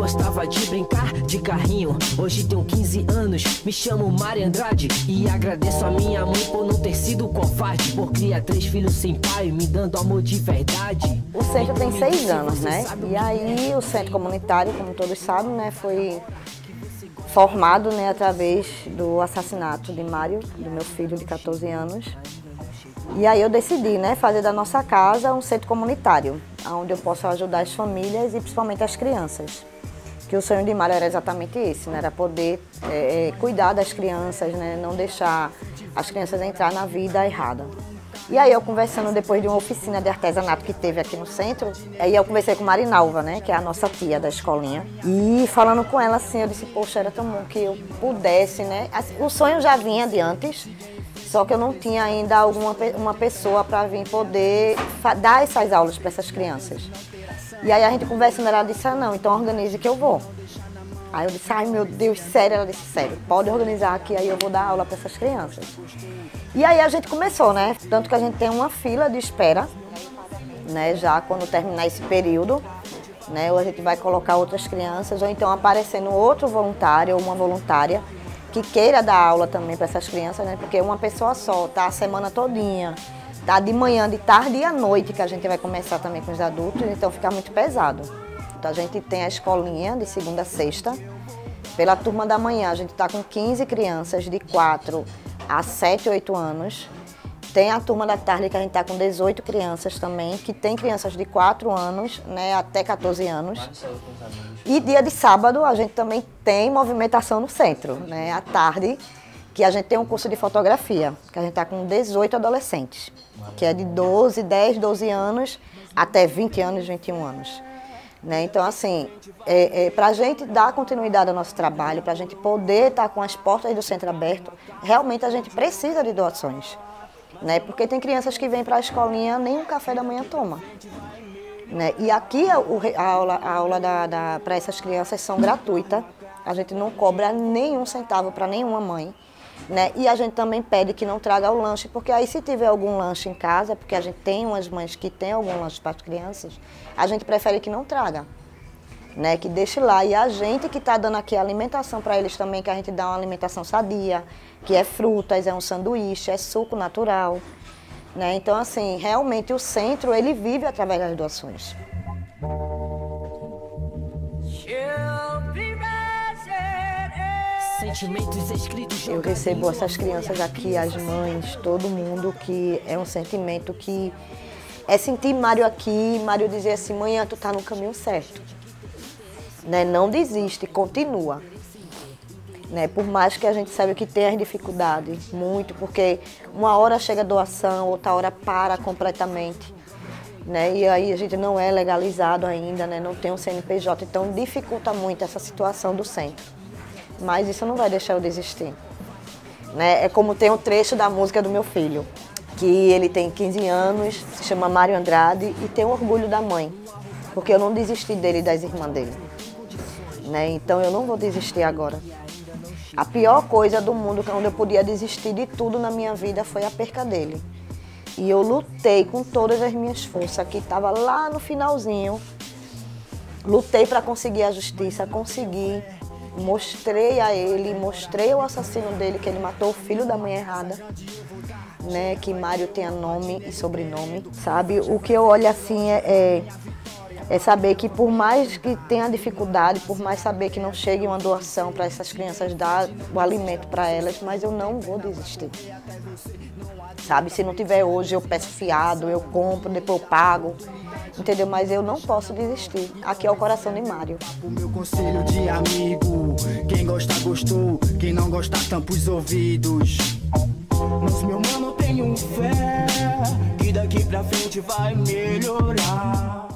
gostava de brincar de carrinho. Hoje tenho 15 anos, me chamo Mário Andrade. E agradeço a minha mãe por não ter sido covarde, por criar 3 filhos sem pai, me dando amor de verdade. O centro tem 6 anos, né? E aí o centro comunitário, como todos sabem, né, foi formado, né, através do assassinato de Mário, do meu filho de 14 anos. E aí eu decidi, né, fazer da nossa casa um centro comunitário, onde eu possa ajudar as famílias e principalmente as crianças. Que o sonho de Mário era exatamente esse, né, era poder cuidar das crianças, né, não deixar as crianças entrar na vida errada. E aí eu conversando depois de uma oficina de artesanato que teve aqui no centro, aí eu conversei com Marinalva, né, que é a nossa tia da escolinha, e falando com ela assim, eu disse, poxa, era tão bom que eu pudesse, né, o sonho já vinha de antes, só que eu não tinha ainda uma pessoa para vir poder dar essas aulas para essas crianças. E aí a gente conversando, ela disse, ah, não, então organize que eu vou. Aí eu disse, ai meu Deus, sério? Ela disse, sério, pode organizar que aí eu vou dar aula para essas crianças. E aí a gente começou, né? Tanto que a gente tem uma fila de espera, né? Já quando terminar esse período, né? Ou a gente vai colocar outras crianças, ou então aparecendo outro voluntário ou uma voluntária que queira dar aula também para essas crianças, né? Porque uma pessoa só, tá a semana todinha, tá de manhã, de tarde e à noite, que a gente vai começar também com os adultos, então fica muito pesado. Então a gente tem a escolinha de segunda a sexta. Pela turma da manhã, a gente está com 15 crianças de 4 a 7, 8 anos. Tem a turma da tarde que a gente está com 18 crianças também, que tem crianças de 4 anos, né, até 14 anos. E dia de sábado a gente também tem movimentação no centro, né, à tarde, que a gente tem um curso de fotografia, que a gente está com 18 adolescentes, que é de 10, 12 anos até 20 anos, 21 anos. Né? Então, assim, para a gente dar continuidade ao nosso trabalho, para a gente poder estar com as portas do centro aberto, realmente a gente precisa de doações. Né? Porque tem crianças que vêm para a escolinha, nem um café da manhã toma. Né? E aqui a aula para essas crianças são gratuita, a gente não cobra nenhum centavo para nenhuma mãe. Né? E a gente também pede que não traga o lanche, porque aí se tiver algum lanche em casa, porque a gente tem umas mães que têm algum lanche para as crianças, a gente prefere que não traga, né? Que deixe lá. E a gente que está dando aqui a alimentação para eles também, que a gente dá uma alimentação sadia, que é frutas, é um sanduíche, é suco natural. Né? Então, assim, realmente o centro, ele vive através das doações. Eu recebo essas crianças aqui, as mães, todo mundo, que é um sentimento que é sentir Mário aqui, Mário dizer assim, mãe, tu tá no caminho certo. Né? Não desiste, continua. Né? Por mais que a gente saiba que tem as dificuldades, muito, porque uma hora chega a doação, outra hora para completamente. Né? E aí a gente não é legalizado ainda, né? Não tem um CNPJ, então dificulta muito essa situação do centro. Mas isso não vai deixar eu desistir. Né? É como tem um trecho da música do meu filho, que ele tem 15 anos, se chama Mário Andrade e tem o orgulho da mãe, porque eu não desisti dele e das irmãs dele. Né? Então eu não vou desistir agora. A pior coisa do mundo, onde eu podia desistir de tudo na minha vida, foi a perca dele. E eu lutei com todas as minhas forças, que estava lá no finalzinho, lutei para conseguir a justiça, consegui. Mostrei a ele, mostrei ao assassino dele que ele matou o filho da mãe errada, né? Que Mário tenha nome e sobrenome, sabe? O que eu olho assim é saber que por mais que tenha dificuldade, por mais saber que não chegue uma doação para essas crianças dar o alimento para elas, mas eu não vou desistir. Sabe? Se não tiver hoje, eu peço fiado, eu compro, depois eu pago. Entendeu? Mas eu não posso desistir. Aqui é o coração de Mário. O meu conselho de amigo, quem gosta gostou, quem não gosta tampa os ouvidos. Mas meu mano, tenho fé que daqui pra frente vai melhorar.